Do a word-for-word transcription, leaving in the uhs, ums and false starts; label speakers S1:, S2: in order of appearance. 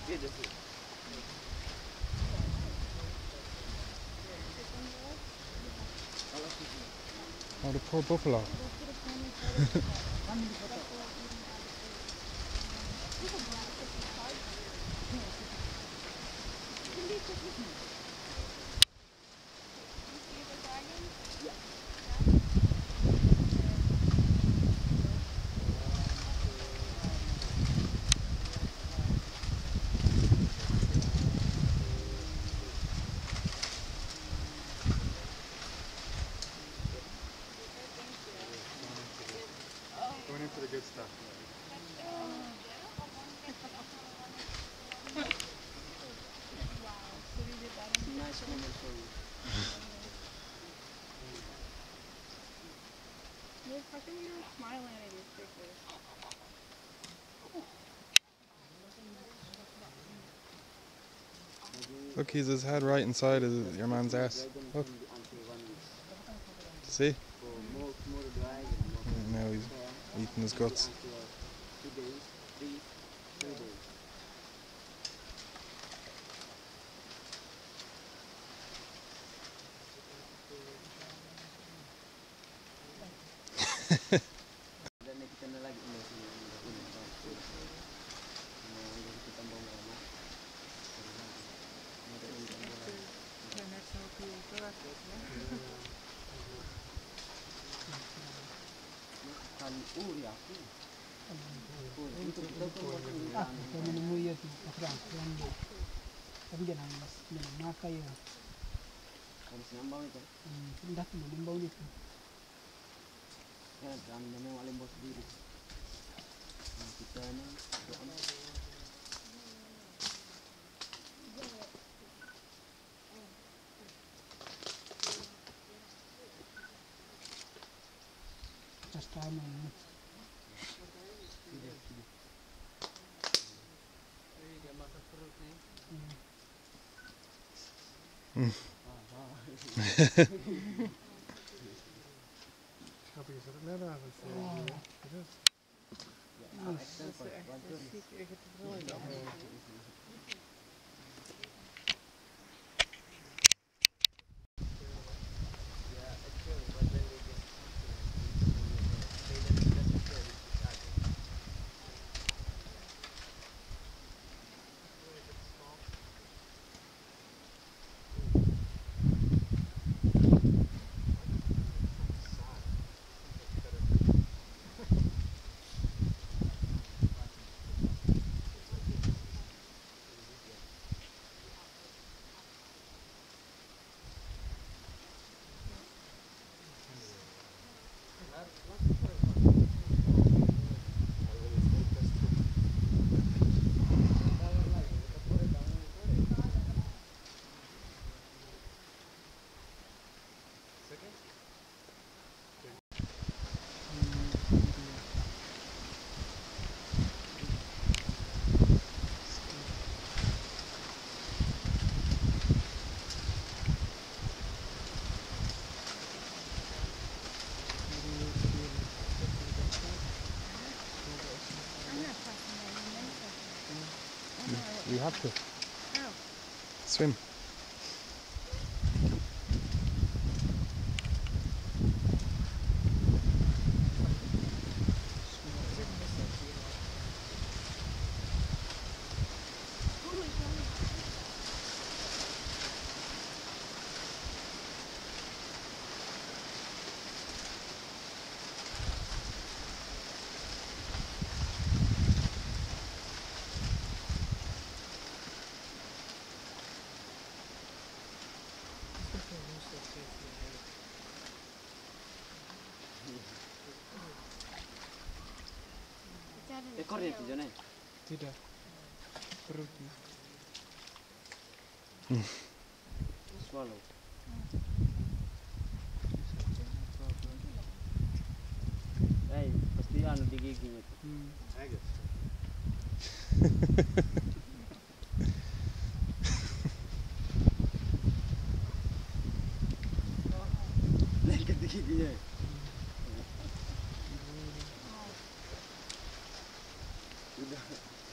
S1: Oh, the poor buffalo. Going in for the good stuff.
S2: Nice moment for you.
S3: Yes, how come you're smiling at these pictures?
S1: Look, he's his head right inside his, your man's ass. Look. See? And now he's eating his guts.
S4: Just time on
S1: Mm. You have to.
S3: How?
S1: Swim.
S2: Ekornya itu Jon.
S4: Tidak. Perutnya.
S2: Swallow. Eh, pasti anu di giginya tuh.
S4: Hmm.
S2: Lengket di giginya. Udah.